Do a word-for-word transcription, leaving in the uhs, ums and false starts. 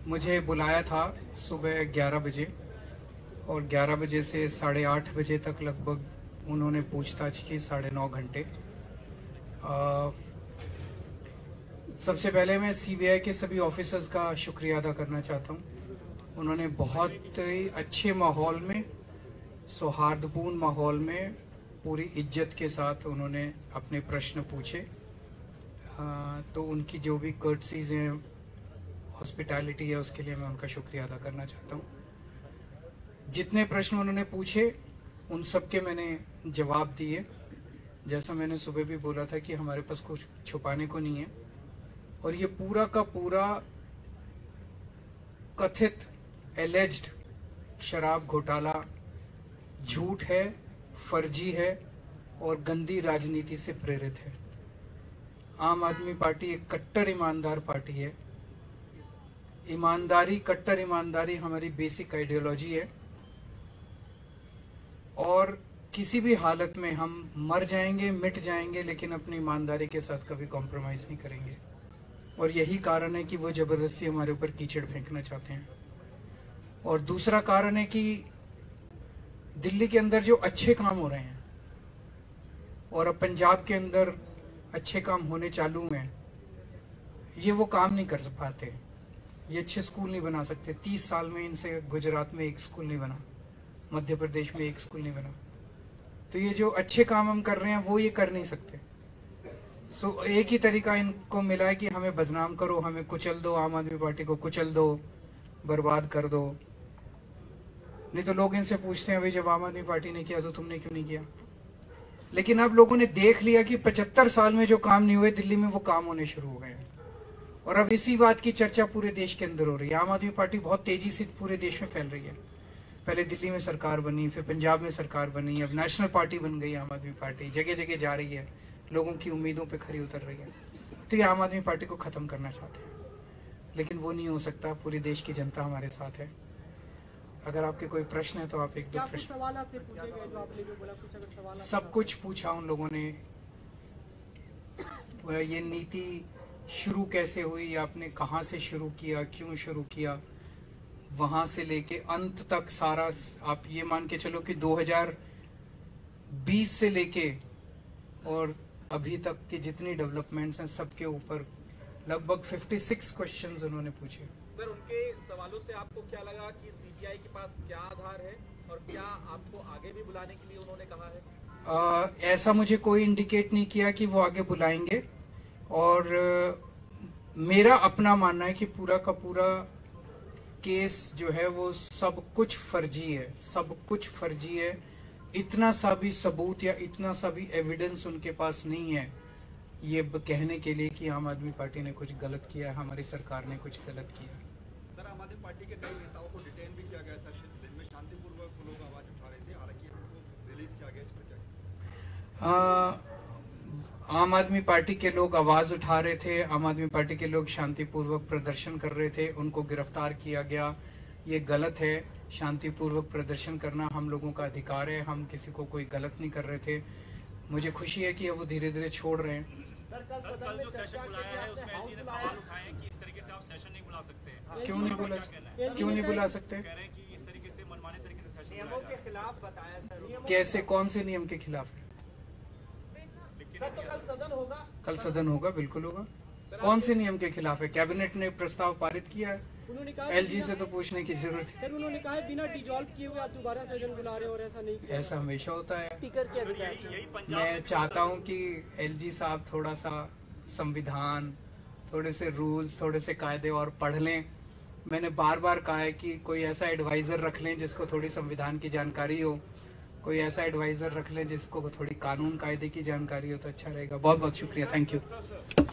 मुझे बुलाया था सुबह ग्यारह बजे और ग्यारह बजे से साढ़े आठ बजे तक लगभग उन्होंने पूछताछ की, साढ़े नौ घंटे। आ, सबसे पहले मैं सीबीआई के सभी ऑफिसर्स का शुक्रिया अदा करना चाहता हूं। उन्होंने बहुत ही अच्छे माहौल में, सौहार्दपूर्ण माहौल में, पूरी इज्जत के साथ उन्होंने अपने प्रश्न पूछे। आ, तो उनकी जो भी कर्टसीज हैं, हॉस्पिटैलिटी है, उसके लिए मैं उनका शुक्रिया अदा करना चाहता हूँ। जितने प्रश्न उन्होंने पूछे उन सब के मैंने जवाब दिए। जैसा मैंने सुबह भी बोला था कि हमारे पास कुछ छुपाने को नहीं है और ये पूरा का पूरा कथित एलेज्ड शराब घोटाला झूठ है, फर्जी है और गंदी राजनीति से प्रेरित है। आम आदमी पार्टी एक कट्टर ईमानदार पार्टी है। ईमानदारी, कट्टर ईमानदारी हमारी बेसिक आइडियोलॉजी है और किसी भी हालत में हम मर जाएंगे, मिट जाएंगे, लेकिन अपनी ईमानदारी के साथ कभी कॉम्प्रोमाइज नहीं करेंगे। और यही कारण है कि वो जबरदस्ती हमारे ऊपर कीचड़ फेंकना चाहते हैं। और दूसरा कारण है कि दिल्ली के अंदर जो अच्छे काम हो रहे हैं और अब पंजाब के अंदर अच्छे काम होने चालू हैं, ये वो काम नहीं कर पाते। ये अच्छे स्कूल नहीं बना सकते। तीस साल में इनसे गुजरात में एक स्कूल नहीं बना, मध्य प्रदेश में एक स्कूल नहीं बना। तो ये जो अच्छे काम हम कर रहे हैं वो ये कर नहीं सकते। सो एक ही तरीका इनको मिला है कि हमें बदनाम करो, हमें कुचल दो, आम आदमी पार्टी को कुचल दो, बर्बाद कर दो। नहीं तो लोग इनसे पूछते हैं, भाई जब आम आदमी पार्टी ने किया तो तुमने क्यों नहीं किया? लेकिन अब लोगों ने देख लिया कि पचहत्तर साल में जो काम नहीं हुए दिल्ली में, वो काम होने शुरू हो गए हैं। और अब इसी बात की चर्चा पूरे देश के अंदर हो रही है। आम आदमी पार्टी बहुत तेजी से पूरे देश में फैल रही है। पहले दिल्ली में सरकार बनी, फिर पंजाब में सरकार बनी, अब नेशनल पार्टी बन गई आम आदमी पार्टी। जगह जगह जा रही है, लोगों की उम्मीदों पे खरी उतर रही है। तो ये आम आदमी पार्टी को खत्म करना चाहते हैं, लेकिन वो नहीं हो सकता। पूरी देश की जनता हमारे साथ है। अगर आपके कोई प्रश्न है तो आप एक दो प्रश्न। सवाल आपसे पूछे गए जो आपने भी बोला, कुछ अगर सवाल सब कुछ पूछा उन लोगों ने। ये नीति शुरू कैसे हुई, आपने कहाँ से शुरू किया, क्यों शुरू किया, वहां से लेके अंत तक सारा। आप ये मान के चलो कि दो हज़ार बीस से लेके और अभी तक की जितनी डेवलपमेंट्स हैं सबके ऊपर लगभग छप्पन क्वेश्चंस उन्होंने पूछे। सर, उनके सवालों से आपको क्या लगा कि सीबीआई के पास क्या आधार है और क्या आपको आगे भी बुलाने के लिए उन्होंने कहा है? आ, ऐसा मुझे कोई इंडिकेट नहीं किया कि वो आगे बुलाएंगे। और आ, मेरा अपना मानना है कि पूरा का पूरा केस जो है वो सब कुछ फर्जी है, सब कुछ फर्जी है। इतना सा भी सबूत या इतना सा भी एविडेंस उनके पास नहीं है ये कहने के लिए कि आम आदमी पार्टी ने कुछ गलत किया है, हमारी सरकार ने कुछ गलत किया। सर, आम आदमी पार्टी के कई नेताओं को डिटेन भी किया गया था। दिन में शांतिपूर्वक लोग आवाज उठा रहे थे, हालांकि उनको रिलीज किया गया। इसमें क्या आम आदमी पार्टी के लोग आवाज उठा रहे थे, आम आदमी पार्टी के लोग शांतिपूर्वक प्रदर्शन कर रहे थे, उनको गिरफ्तार किया गया। ये गलत है। शांतिपूर्वक प्रदर्शन करना हम लोगों का अधिकार है। हम किसी को कोई गलत नहीं कर रहे थे। मुझे खुशी है कि अब वो धीरे धीरे छोड़ रहे हैं। सर, कल सदन में चर्चा बुलाया है, उसमें एलजी ने सवाल उठाए हैं कि इस तरीके से आप सेशन नहीं बुला सकते हैं। क्यों नहीं बुला क्यों नहीं बुला सकते? कह रहे हैं कि इस तरीके से मनमाने तरीके से सेशन नियमों के खिलाफ बताया सर। कैसे, कौन से नियम के खिलाफ है? सर, तो कल सदन होगा? कल सदन होगा, बिल्कुल होगा। कौन से नियम के खिलाफ है? कैबिनेट ने प्रस्ताव पारित किया है। उन्होंने कहा एलजी से तो पूछने की जरूरत है। सर, उन्होंने कहा बिना डिजॉल्व किए हुए आप दोबारा सेशन बुला रहे हो और ऐसा नहीं किया। ऐसा हमेशा होता है। स्पीकर के अधिकार। मैं चाहता हूं कि एलजी साहब थोड़ा सा संविधान, थोड़े से रूल्स, थोड़े से कायदे और पढ़ लें। मैंने बार बार कहा है कि कोई ऐसा एडवाइजर रख लें जिसको थोड़ी संविधान की जानकारी हो, कोई ऐसा एडवाइजर रख लें जिसको थोड़ी कानून कायदे की जानकारी हो, तो अच्छा रहेगा। बहुत बहुत शुक्रिया, थैंक यू।